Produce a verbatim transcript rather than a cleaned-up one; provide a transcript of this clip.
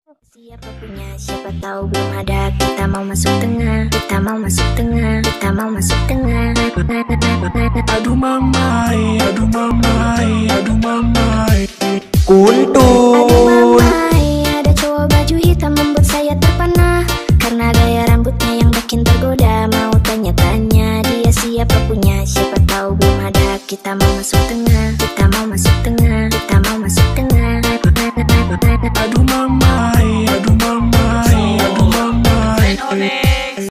Siapa punya, siapa tahu belum ada. Kita mau masuk tengah, kita mau masuk tengah, kita mau masuk tengah. Aduh mamai, aduh mamai, aduh mamai. Kuntu. Aduh